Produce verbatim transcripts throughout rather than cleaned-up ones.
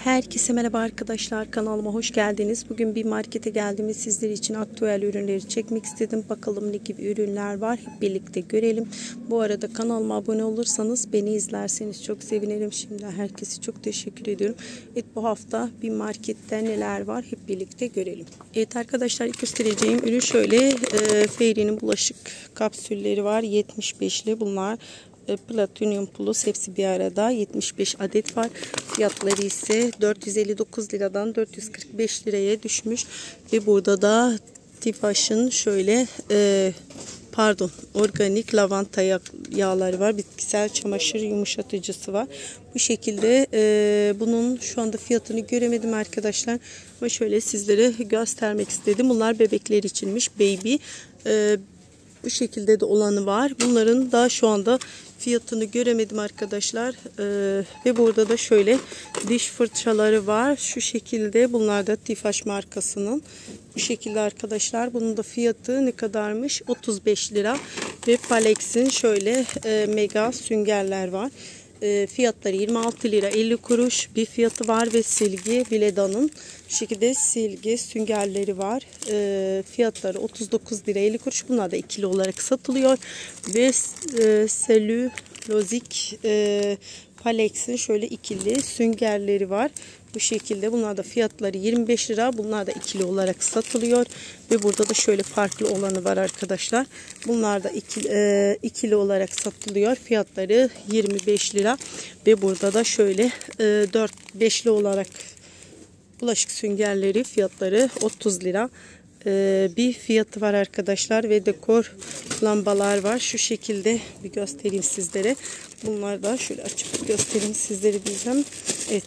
Herkese merhaba arkadaşlar, kanalıma hoş geldiniz. Bugün bir markete geldim ve sizler için aktüel ürünleri çekmek istedim. Bakalım ne gibi ürünler var, hep birlikte görelim. Bu arada kanalıma abone olursanız, beni izlerseniz çok sevinirim. Şimdi herkese çok teşekkür ediyorum. Evet, bu hafta bir markette neler var hep birlikte görelim. Evet arkadaşlar, ilk göstereceğim ürün şöyle. E, Fairy'nin bulaşık kapsülleri var, yetmiş beşli bunlar. Platinum Plus, hepsi bir arada, yetmiş beş adet var. Fiyatları ise dört yüz elli dokuz liradan dört yüz kırk beş liraya düşmüş. Ve burada da Tifash'ın şöyle e, pardon organik lavanta yağları var. Bitkisel çamaşır yumuşatıcısı var. Bu şekilde e, bunun şu anda fiyatını göremedim arkadaşlar. Ama şöyle sizlere göstermek istedim. Bunlar bebekler içinmiş. Baby. E, bu şekilde de olanı var. Bunların da şu anda fiyatını göremedim arkadaşlar. Ee, ve burada da şöyle diş fırçaları var. Şu şekilde. Bunlar da Tifaş markasının. Bu şekilde arkadaşlar. Bunun da fiyatı ne kadarmış? otuz beş lira. Ve Palex'in şöyle e, mega süngerler var. E, fiyatları yirmi altı lira elli kuruş bir fiyatı var ve silgi Vileda'nın şu şekilde silgi süngerleri var. E, fiyatları otuz dokuz lira elli kuruş. Bunlar da ikili olarak satılıyor ve e, selülozik e, Palex'in şöyle ikili süngerleri var. Bu şekilde bunlar da fiyatları yirmi beş lira. Bunlar da ikili olarak satılıyor. Ve burada da şöyle farklı olanı var arkadaşlar. Bunlar da ikili, e, ikili olarak satılıyor. Fiyatları yirmi beş lira. Ve burada da şöyle e, dört beşli olarak bulaşık süngerleri, fiyatları otuz lira. E, bir fiyatı var arkadaşlar. Ve dekor lambalar var. Şu şekilde bir göstereyim sizlere. Bunlar da şöyle açıp göstereyim sizlere diyeceğim. Evet.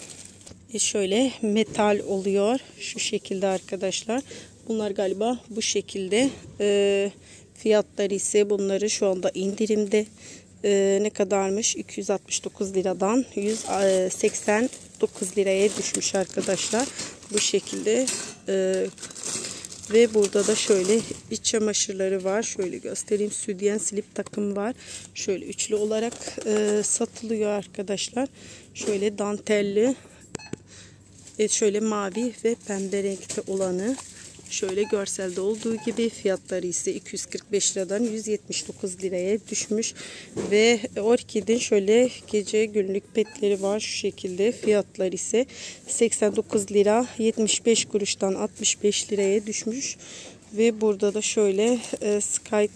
Şöyle metal oluyor. Şu şekilde arkadaşlar. Bunlar galiba bu şekilde. E, fiyatları ise bunları şu anda indirimde. E, ne kadarmış? iki yüz altmış dokuz liradan yüz seksen dokuz liraya düşmüş arkadaşlar. Bu şekilde. E, ve burada da şöyle iç çamaşırları var. Şöyle göstereyim. Südyen slip takım var. Şöyle üçlü olarak e, satılıyor arkadaşlar. Şöyle dantelli. Evet, şöyle mavi ve pembe renkte olanı şöyle görselde olduğu gibi, fiyatları ise iki yüz kırk beş liradan yüz yetmiş dokuz liraya düşmüş. Ve Orkid'in şöyle gece günlük petleri var şu şekilde, fiyatları ise seksen dokuz lira yetmiş beş kuruştan altmış beş liraya düşmüş. Ve burada da şöyle e, Skype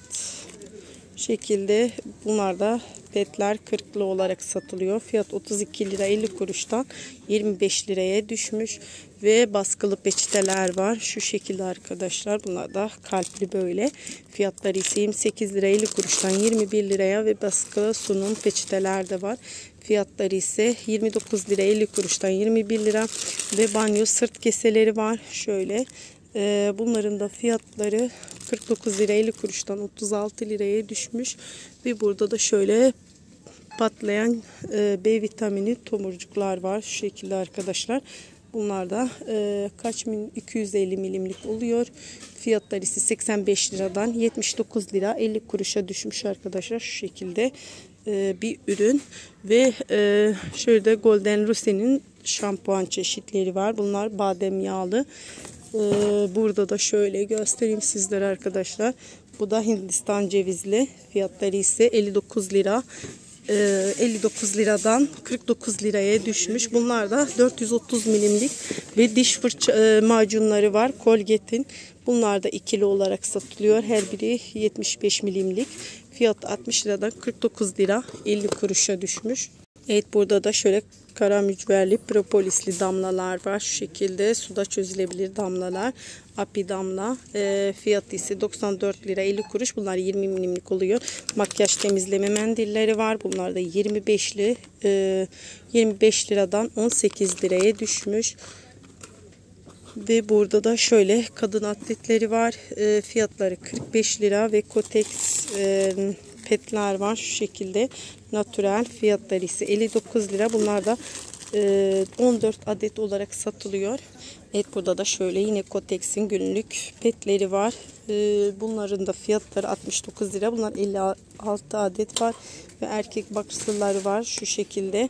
şekilde bunlar da petler kırklı olarak satılıyor. Fiyat otuz iki lira elli kuruştan yirmi beş liraya düşmüş. Ve baskılı peçeteler var. Şu şekilde arkadaşlar. Bunlar da kalpli böyle. Fiyatları ise yirmi sekiz lira elli kuruştan yirmi bir liraya ve baskılı sunum peçeteler de var. Fiyatları ise yirmi dokuz lira elli kuruştan yirmi bir lira. Ve banyo sırt keseleri var. Şöyle. Bunların da fiyatları kırk dokuz lira elli kuruştan otuz altı liraya düşmüş. Ve burada da şöyle patlayan B vitamini tomurcuklar var. Şu şekilde arkadaşlar. Bunlar da e, kaç min, iki yüz elli milimlik oluyor. Fiyatları ise seksen beş liradan yetmiş dokuz lira elli kuruşa düşmüş arkadaşlar. Şu şekilde e, bir ürün. Ve e, şöyle de Golden Rose'nin şampuan çeşitleri var. Bunlar badem yağlı. E, burada da şöyle göstereyim sizlere arkadaşlar. Bu da Hindistan cevizli. Fiyatları ise elli dokuz lira. elli dokuz liradan kırk dokuz liraya düşmüş. Bunlar da dört yüz otuz milimlik ve diş fırça macunları var. Colgate'in. Bunlar da ikili olarak satılıyor. Her biri yetmiş beş milimlik. Fiyat altmış liradan kırk dokuz lira elli kuruşa düşmüş. Evet, burada da şöyle kara mücverli propolisli damlalar var. Şu şekilde suda çözülebilir damlalar. Api damla. E, fiyatı ise doksan dört lira elli kuruş. Bunlar yirmi milimlik oluyor. Makyaj temizleme mendilleri var. Bunlar da yirmi beşli. E, yirmi beş liradan on sekiz liraya düşmüş. Ve burada da şöyle kadın atletleri var. E, fiyatları kırk beş lira ve Kotex e, petler var şu şekilde. Natürel, fiyatları ise elli dokuz lira. Bunlar da e, on dört adet olarak satılıyor. Evet, burada da şöyle yine Kotex'in günlük petleri var. E, bunların da fiyatları altmış dokuz lira. Bunlar elli altı adet var. Ve erkek boxer'ları var şu şekilde.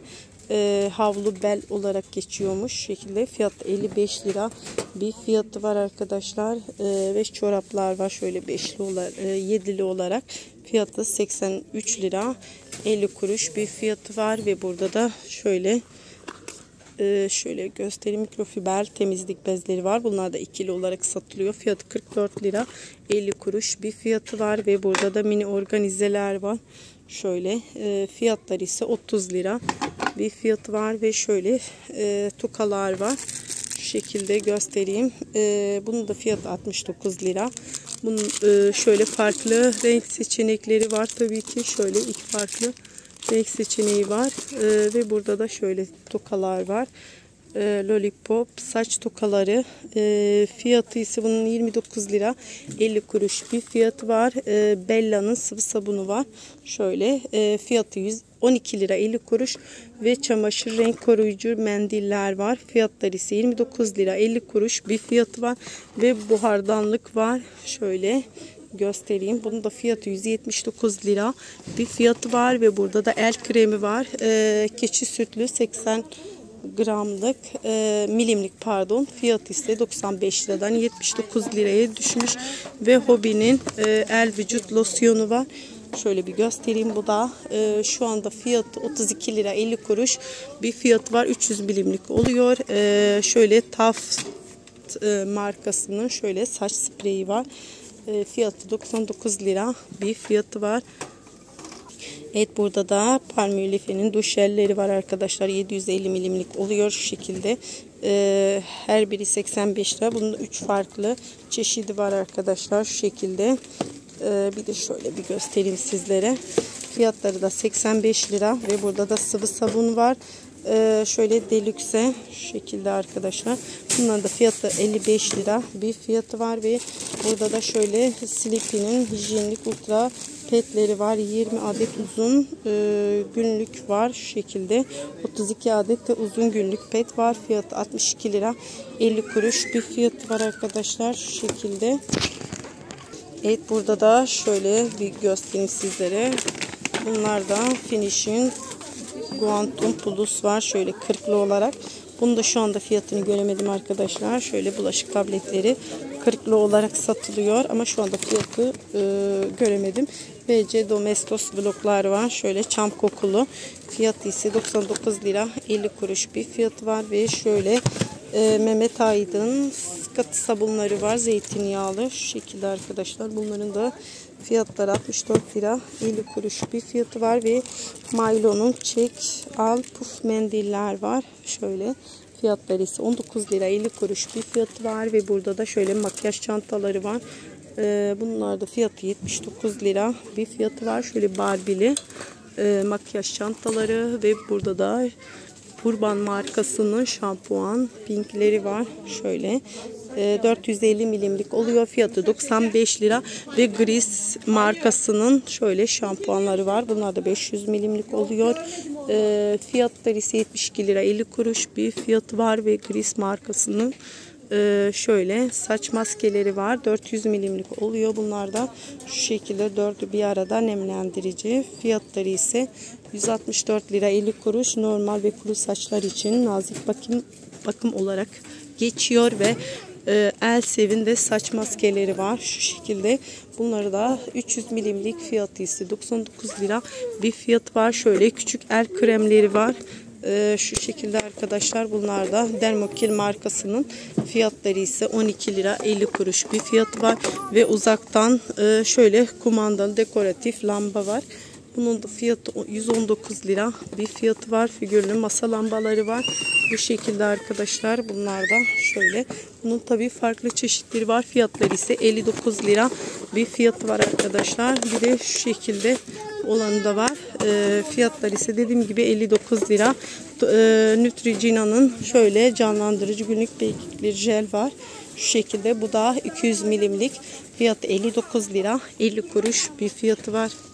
e, havlu bel olarak geçiyormuş. Şu şekilde fiyat elli beş lira bir fiyatı var arkadaşlar. E, ve çoraplar var şöyle beşli olarak, e, yedili olarak fiyatı seksen üç lira elli kuruş bir fiyatı var. Ve burada da şöyle Ee, şöyle göstereyim, mikrofiber temizlik bezleri var. Bunlar da ikili olarak satılıyor. Fiyatı kırk dört lira elli kuruş bir fiyatı var. Ve burada da mini organizeler var. Şöyle e, fiyatları ise otuz lira bir fiyatı var. Ve şöyle e, tokalar var. Şu şekilde göstereyim. E, bunun da fiyatı altmış dokuz lira. Bunun e, şöyle farklı renk seçenekleri var. Tabii ki şöyle iki farklı renk seçeneği var. Ee, ve burada da şöyle tokalar var. Ee, lollipop saç tokaları. Ee, fiyatı ise bunun yirmi dokuz lira elli kuruş bir fiyatı var. Ee, Bella'nın sıvı sabunu var. Şöyle e, fiyatı yüz on iki lira elli kuruş ve çamaşır renk koruyucu mendiller var. Fiyatları ise yirmi dokuz lira elli kuruş bir fiyatı var ve buhardanlık var. Şöyle göstereyim. Bunun da fiyatı yüz yetmiş dokuz lira bir fiyatı var ve burada da el kremi var. Ee, keçi sütlü seksen gramlık e, milimlik pardon. Fiyatı ise doksan beş liradan yetmiş dokuz liraya düşmüş ve Hobby'nin e, el vücut losyonu var. Şöyle bir göstereyim. Bu da e, şu anda fiyatı otuz iki lira elli kuruş bir fiyatı var. üç yüz milimlik oluyor. E, şöyle Taft e, markasının şöyle saç spreyi var. E, fiyatı doksan dokuz lira bir fiyatı var. Evet, burada da Palmolive'nin duş jelleri var arkadaşlar. yedi yüz elli milimlik oluyor şu şekilde. E, her biri seksen beş lira. Bunun üç farklı çeşidi var arkadaşlar şu şekilde. E, bir de şöyle bir göstereyim sizlere. Fiyatları da seksen beş lira ve burada da sıvı sabun var. Ee, şöyle deluxe şu şekilde arkadaşlar. Bunların da fiyatı elli beş lira bir fiyatı var ve burada da şöyle Sleepy'nin hijyenik ultra petleri var. yirmi adet uzun e, günlük var şu şekilde. otuz iki adet de uzun günlük pet var. Fiyatı altmış iki lira elli kuruş bir fiyatı var arkadaşlar şu şekilde. Evet, burada da şöyle bir göstereyim sizlere. Bunlar da Finish'in Quantum Plus var. Şöyle kırklı olarak. Bunu da şu anda fiyatını göremedim arkadaşlar. Şöyle bulaşık tabletleri kırklı olarak satılıyor. Ama şu anda fiyatı e, göremedim. B C Domestos bloklar var. Şöyle çam kokulu. Fiyatı ise doksan dokuz lira elli kuruş bir fiyatı var. Ve şöyle e, Mehmet Aydın katı sabunları var. Zeytinyağlı. Şu şekilde arkadaşlar. Bunların da fiyatları altmış dört lira elli kuruş bir fiyatı var ve Milo'nun çek al puf mendiller var. Şöyle fiyatları ise on dokuz lira elli kuruş bir fiyatı var ve burada da şöyle makyaj çantaları var. Ee, bunlar da fiyatı yetmiş dokuz lira bir fiyatı var. Şöyle Barbie'li e, makyaj çantaları ve burada da Urban markasının şampuan pinkleri var. Şöyle dört yüz elli milimlik oluyor. Fiyatı doksan beş lira ve Gris markasının şöyle şampuanları var. Bunlar da beş yüz milimlik oluyor. E, fiyatları ise yetmiş iki lira elli kuruş bir fiyatı var ve Gris markasının e, şöyle saç maskeleri var. dört yüz milimlik oluyor. Bunlar da şu şekilde dördü bir arada nemlendirici. Fiyatları ise yüz altmış dört lira elli kuruş. Normal ve kuru saçlar için nazik bakım bakım olarak geçiyor ve e, Elsev'in de saç maskeleri var şu şekilde. Bunları da üç yüz milimlik fiyatı ise doksan dokuz lira bir fiyat var. Şöyle küçük el kremleri var. E, şu şekilde arkadaşlar, bunlar da Dermokil markasının fiyatları ise on iki lira elli kuruş bir fiyatı var ve uzaktan e, şöyle kumandalı dekoratif lamba var. Bunun da fiyatı yüz on dokuz lira bir fiyatı var. Figürlü masa lambaları var. Bu şekilde arkadaşlar, bunlar da şöyle. Bunun tabii farklı çeşitleri var. Fiyatları ise elli dokuz lira bir fiyatı var arkadaşlar. Bir de şu şekilde olanı da var. E, fiyatları ise dediğim gibi elli dokuz lira. E, Neutrogena'nın şöyle canlandırıcı günlük beygikli jel var. Şu şekilde, bu da iki yüz milimlik. Fiyatı elli dokuz lira elli kuruş bir fiyatı var.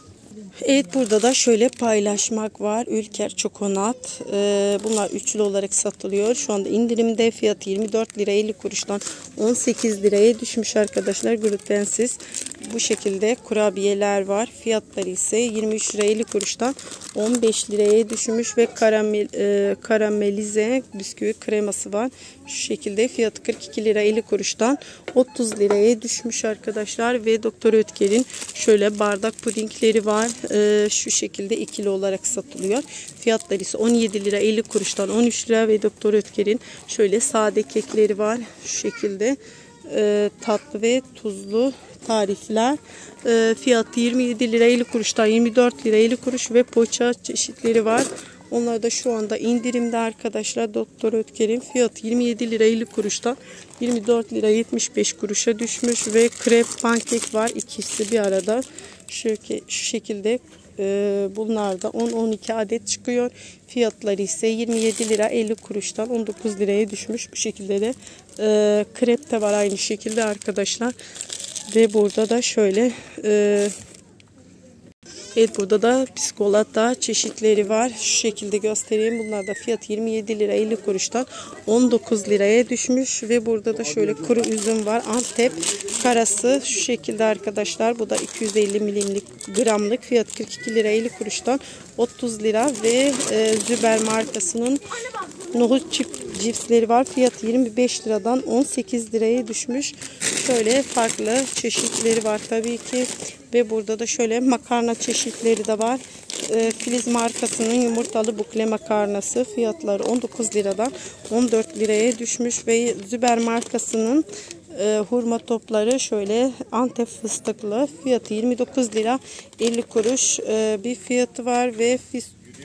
Evet, burada da şöyle paylaşmak var. Ülker Çokonat. Ee, bunlar üçlü olarak satılıyor. Şu anda indirimde, fiyatı yirmi dört lira elli kuruştan on sekiz liraya düşmüş arkadaşlar. Glutensiz bu şekilde kurabiyeler var. Fiyatları ise yirmi üç lira elli kuruştan on beş liraya düşmüş ve karamel, e, karamelize bisküvi kreması var. Şu şekilde fiyatı kırk iki lira elli kuruştan otuz liraya düşmüş arkadaşlar. Ve Doktor Ötker'in şöyle bardak pudingleri var. Ee, şu şekilde ikili olarak satılıyor. Fiyatları ise on yedi lira elli kuruştan on üç lira ve Doktor Ötker'in şöyle sade kekleri var. Şu şekilde e, tatlı ve tuzlu tarifler. E, fiyatı yirmi yedi lira elli kuruştan yirmi dört lira elli kuruş ve poğaça çeşitleri var. Onlar da şu anda indirimde arkadaşlar. Doktor Ötker'in fiyatı yirmi yedi lira elli kuruştan yirmi dört lira yetmiş beş kuruşa düşmüş ve krep pankek var. İkisi bir arada şu, şu şekilde e, bunlar da on on iki adet çıkıyor. Fiyatları ise yirmi yedi lira elli kuruştan on dokuz liraya düşmüş. Bu şekilde de e, krep de var aynı şekilde arkadaşlar. Ve burada da şöyle e, evet, burada da biskolata çeşitleri var. Şu şekilde göstereyim. Bunlar da fiyat yirmi yedi lira elli kuruştan on dokuz liraya düşmüş. Ve burada da şöyle kuru üzüm var. Antep karası şu şekilde arkadaşlar. Bu da iki yüz elli milimlik gramlık. Fiyat kırk iki lira elli kuruştan otuz lira. Ve e, Züber markasının nohut çip cipsleri var. Fiyatı yirmi beş liradan on sekiz liraya düşmüş. Şöyle farklı çeşitleri var tabii ki. Ve burada da şöyle makarna çeşitleri de var. E, Filiz markasının yumurtalı bukle makarnası. Fiyatları on dokuz liradan on dört liraya düşmüş. Ve Züber markasının e, hurma topları şöyle Antep fıstıklı. Fiyatı yirmi dokuz lira elli kuruş e, bir fiyatı var. Ve fis,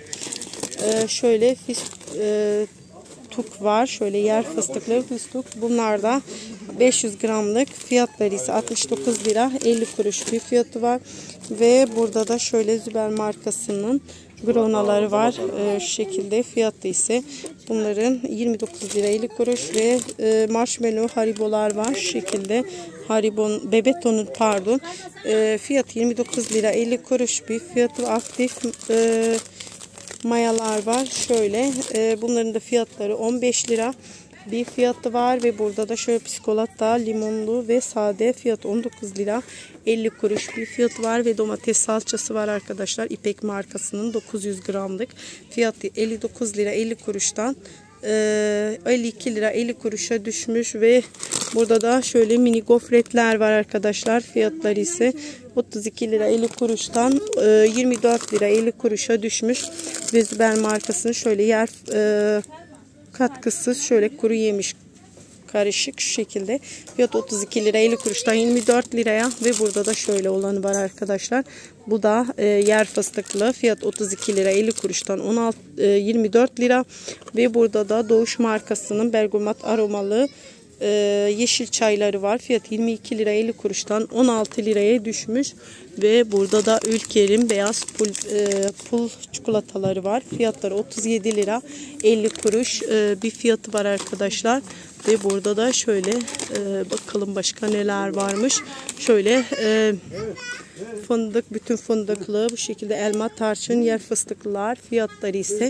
e, şöyle fis, e, tuk var. Şöyle yer fıstıklı fıstık. Bunlar da beş yüz gramlık. Fiyatları ise altmış dokuz lira elli kuruş bir fiyatı var. Ve burada da şöyle Züber markasının gronaları var. Ee, şu şekilde fiyatı ise bunların yirmi dokuz lira elli kuruş ve e, marshmallow haribolar var. Şu şekilde haribon bebetonun pardon. E, fiyatı yirmi dokuz lira elli kuruş bir fiyatı. Aktif e, mayalar var. Şöyle e, bunların da fiyatları on beş lira bir fiyatı var ve burada da şöyle biskolata limonlu ve sade fiyat on dokuz lira elli kuruş bir fiyatı var ve domates salçası var arkadaşlar. İpek markasının dokuz yüz gramlık fiyatı elli dokuz lira elli kuruştan e, elli iki lira elli kuruşa düşmüş ve burada da şöyle mini gofretler var arkadaşlar. Fiyatları ise otuz iki lira elli kuruştan e, yirmi dört lira elli kuruşa düşmüş ve Züber markasının şöyle yer e, katkısız şöyle kuru yemiş karışık şu şekilde fiyat otuz iki lira elli kuruştan yirmi dört liraya ve burada da şöyle olanı var arkadaşlar. Bu da e, yer fıstıklı fiyat otuz iki lira elli kuruştan on altı e, yirmi dört lira ve burada da Doğuş markasının bergamot aromalı e, yeşil çayları var. Fiyat yirmi iki lira elli kuruştan on altı liraya düşmüş ve burada da Ülker'in beyaz pul, e, pul çikolataları var. Fiyatları otuz yedi lira elli kuruş e, bir fiyatı var arkadaşlar. Ve burada da şöyle e, bakalım başka neler varmış. Şöyle e, fındık, bütün fındıklı bu şekilde elma, tarçın, yer fıstıklılar. Fiyatları ise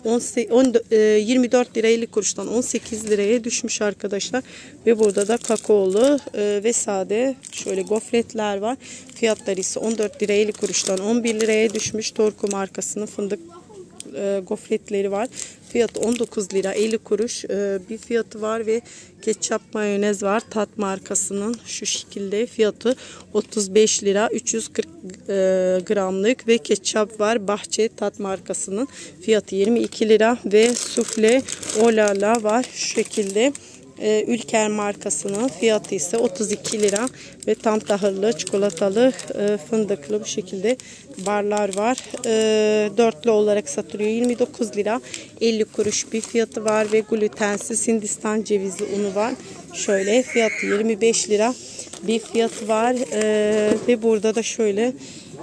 yirmi dört lira elli kuruştan on sekiz liraya düşmüş arkadaşlar. Ve burada da kakaolu e, ve sade şöyle gofretler var. Fiyatları ise on dört lira elli kuruştan on bir liraya düşmüş. Torku markasının fındık e, gofretleri var. Fiyatı on dokuz lira elli kuruş e, bir fiyatı var ve ketçap mayonez var. Tat markasının şu şekilde fiyatı otuz beş lira üç yüz kırk e, gramlık ve ketçap var. Bahçe Tat markasının fiyatı yirmi iki lira ve sufle olala var şu şekilde. Ee, Ülker markasının fiyatı ise otuz iki lira ve tam tahıllı çikolatalı e, fındıklı bu şekilde barlar var. E, dörtlü olarak satılıyor. yirmi dokuz lira elli kuruş bir fiyatı var ve glutensiz Hindistan cevizli unu var. Şöyle fiyatı yirmi beş lira bir fiyatı var. E, ve burada da şöyle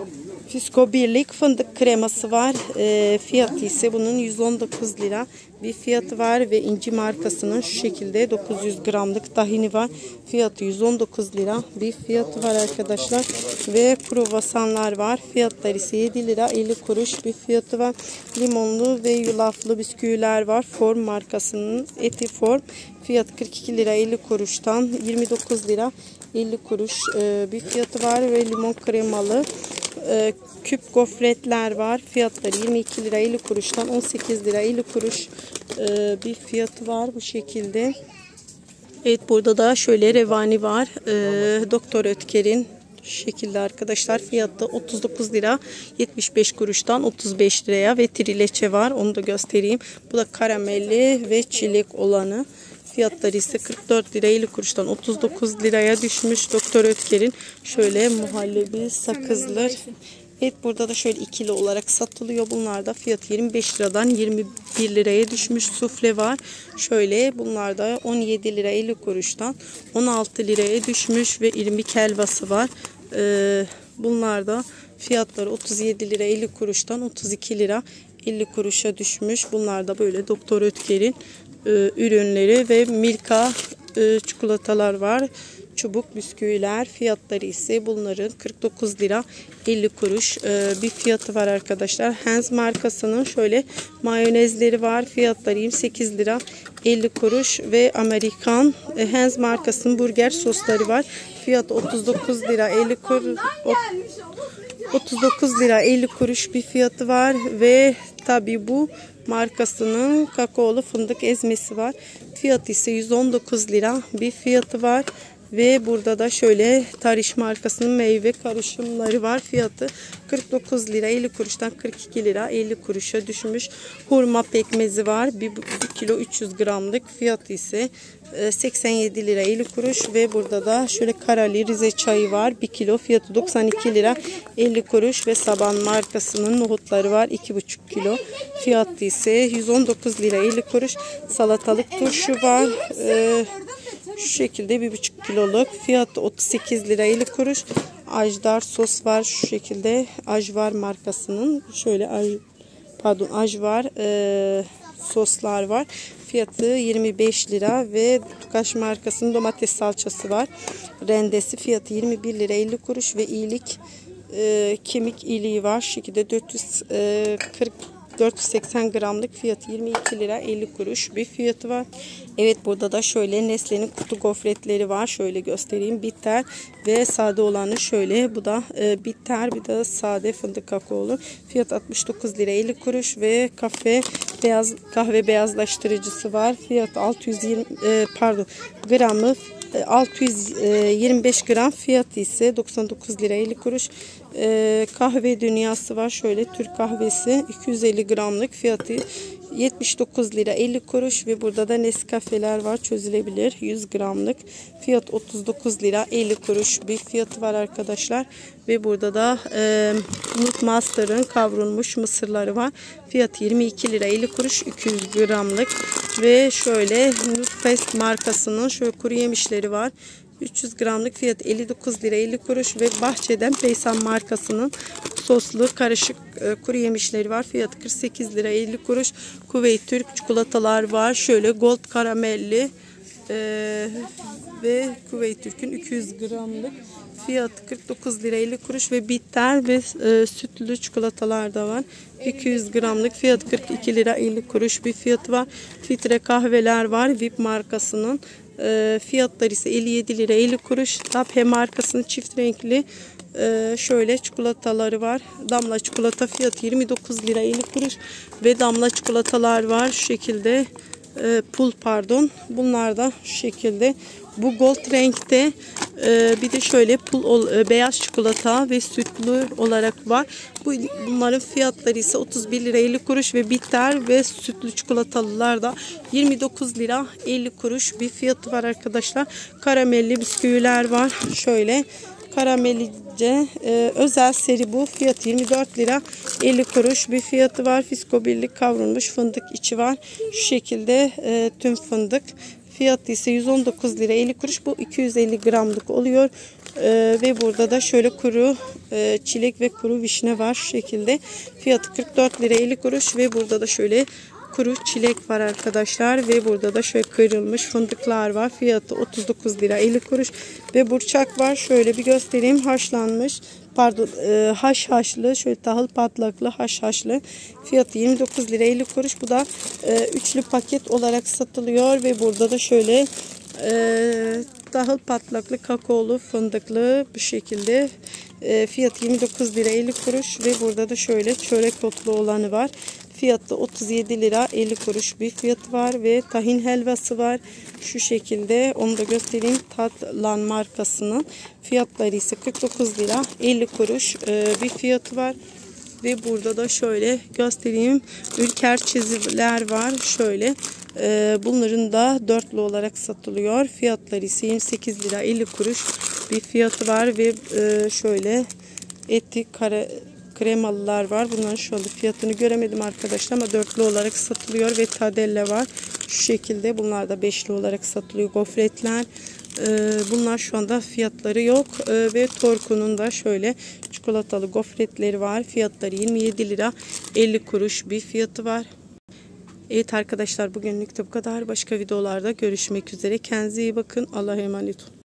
Fisko birlik fındık kreması var. E, fiyatı ise bunun yüz on dokuz lira bir fiyatı var ve İnci markasının şu şekilde dokuz yüz gramlık tahini var. Fiyatı yüz on dokuz lira bir fiyatı var arkadaşlar. Ve kruvasanlar var. Fiyatları ise yedi lira elli kuruş bir fiyatı var. Limonlu ve yulaflı bisküviler var. Form markasının eti form. Fiyatı kırk iki lira elli kuruştan yirmi dokuz lira elli kuruş e, bir fiyatı var ve limon kremalı e, küp gofretler var. Fiyatları yirmi iki lira elli kuruştan on sekiz lira elli kuruş e, bir fiyatı var bu şekilde. Evet, burada da şöyle revani var. E, Doktor Ötker'in şu şekilde arkadaşlar, fiyatı otuz dokuz lira yetmiş beş kuruştan otuz beş liraya ve trileçe var. Onu da göstereyim. Bu da karamelli ve çilek olanı. Fiyatları ise kırk dört lira elli kuruştan otuz dokuz liraya düşmüş. Doktor Ötker'in şöyle muhallebi sakızlar. Evet, burada da şöyle ikili olarak satılıyor. Bunlar da fiyatı yirmi beş liradan yirmi bir liraya düşmüş. Sufle var. Şöyle bunlar da on yedi lira elli kuruştan on altı liraya düşmüş ve irmik helvası var. Ee, bunlar da fiyatları otuz yedi lira elli kuruştan otuz iki lira elli kuruşa düşmüş. Bunlar da böyle Doktor Ötker'in e, ürünleri ve Milka e, çikolatalar var. Çubuk bisküviler, fiyatları ise bunların kırk dokuz lira elli kuruş e, bir fiyatı var arkadaşlar. Heinz markasının şöyle mayonezleri var. Fiyatları yirmi sekiz lira elli kuruş ve Amerikan e, Heinz markasının burger sosları var. Fiyatı otuz dokuz lira elli kuruş. otuz dokuz lira elli kuruş bir fiyatı var ve tabi bu markasının kakaolu fındık ezmesi var. Fiyatı ise yüz on dokuz lira bir fiyatı var. Ve burada da şöyle Tariş markasının meyve karışımları var. Fiyatı kırk dokuz lira elli kuruştan kırk iki lira elli kuruşa düşmüş. Hurma pekmezi var. bir kilo üç yüz gramlık. Fiyatı ise seksen yedi lira elli kuruş. Ve burada da şöyle Karali Rize çayı var. bir kilo fiyatı doksan iki lira elli kuruş. Ve Saban markasının nohutları var. iki buçuk kilo. Fiyatı ise yüz on dokuz lira elli kuruş. Salatalık turşu var. Ee, Şu şekilde bir buçuk kiloluk, fiyatı otuz sekiz lira elli kuruş. Ajdar sos var şu şekilde. Ajvar markasının şöyle aj, pardon Ajvar e, soslar var. Fiyatı yirmi beş lira ve Tukaş markasının domates salçası var. Rendesi fiyatı yirmi bir lira elli kuruş ve iyilik e, kemik iliği var. Şu şekilde dört yüz kırk dört yüz seksen gramlık, fiyatı yirmi iki lira elli kuruş bir fiyatı var. Evet, burada da şöyle Nestle'nin kutu gofretleri var. Şöyle göstereyim. Bitter ve sade olanı şöyle. Bu da e, bitter, bir de sade fındık kakaolu. Fiyat altmış dokuz lira elli kuruş ve kahve beyaz kahve beyazlaştırıcısı var. Fiyat altı yüz yirmi e, pardon gramı altı yüz yirmi beş gram, fiyatı ise doksan dokuz lira elli kuruş. Ee, kahve dünyası var. Şöyle Türk kahvesi iki yüz elli gramlık, fiyatı yetmiş dokuz lira elli kuruş ve burada da Nescafe'ler var, çözülebilir yüz gramlık, fiyat otuz dokuz lira elli kuruş bir fiyatı var arkadaşlar. Ve burada da e, Nut Master'ın kavrulmuş mısırları var. Fiyatı yirmi iki lira elli kuruş iki yüz gramlık. Ve şöyle Nutfest markasının şöyle kuru yemişleri var. üç yüz gramlık, fiyat elli dokuz lira elli kuruş ve Bahçeden Peysan markasının soslu karışık e, kuru yemişleri var. Fiyatı kırk sekiz lira elli kuruş. Kuveyt Türk çikolatalar var. Şöyle gold karamelli e, ve Kuveyt Türk'ün iki yüz gramlık, fiyatı kırk dokuz lira elli kuruş ve bitter ve e, sütlü çikolatalar da var. iki yüz gramlık, fiyatı kırk iki lira elli kuruş bir fiyatı var. Filtre kahveler var. V I P markasının. E, fiyatları ise elli yedi lira elli kuruş. Taphe markasının çift renkli e, şöyle çikolataları var. Damla çikolata, fiyatı yirmi dokuz lira elli kuruş ve damla çikolatalar var şu şekilde. E, pul pardon. Bunlar da şu şekilde. Bu gold renkte, e, bir de şöyle pul e, beyaz çikolata ve sütlü olarak var. Bu bunların fiyatları ise otuz bir lira elli kuruş ve bitter ve sütlü çikolatalılar da yirmi dokuz lira elli kuruş bir fiyatı var arkadaşlar. Karamelli bisküviler var. Şöyle karamellice e, özel seri bu. Fiyatı yirmi dört lira elli kuruş bir fiyatı var. Fisko birlik kavrulmuş fındık içi var. Şu şekilde e, tüm fındık. Fiyatı ise yüz on dokuz lira elli kuruş. Bu iki yüz elli gramlık oluyor. Ee, ve burada da şöyle kuru e, çilek ve kuru vişne var şu şekilde. Fiyatı kırk dört lira elli kuruş ve burada da şöyle kuru çilek var arkadaşlar ve burada da şöyle kırılmış fındıklar var. Fiyatı otuz dokuz lira elli kuruş ve burçak var. Şöyle bir göstereyim. Haşlanmış, pardon, e, haş haşlı, şöyle tahıl patlaklı haş haşlı. Fiyatı yirmi dokuz lira elli kuruş. Bu da e, üçlü paket olarak satılıyor ve burada da şöyle e, tahıl patlaklı, kakaolu, fındıklı bu şekilde. E, fiyatı yirmi dokuz lira elli kuruş ve burada da şöyle çörek otlu olanı var. Fiyatı otuz yedi lira elli kuruş bir fiyatı var ve tahin helvası var. Şu şekilde onu da göstereyim. Tatlan markasının fiyatları ise kırk dokuz lira elli kuruş e, bir fiyatı var. Ve burada da şöyle göstereyim. Ülker çizgiler var. Şöyle e, bunların da dörtlü olarak satılıyor. Fiyatları ise yirmi sekiz lira elli kuruş bir fiyatı var ve e, şöyle eti kare kremalılar var. Bunların şu anda fiyatını göremedim arkadaşlar ama dörtlü olarak satılıyor ve tadelle var. Şu şekilde bunlar da beşli olarak satılıyor. Gofretler. Ee, bunlar şu anda fiyatları yok. Ee, ve Torku'nun da şöyle çikolatalı gofretleri var. Fiyatları yirmi yedi lira elli kuruş bir fiyatı var. Evet arkadaşlar, bugünlük de bu kadar. Başka videolarda görüşmek üzere. Kendinize iyi bakın. Allah'a emanet olun.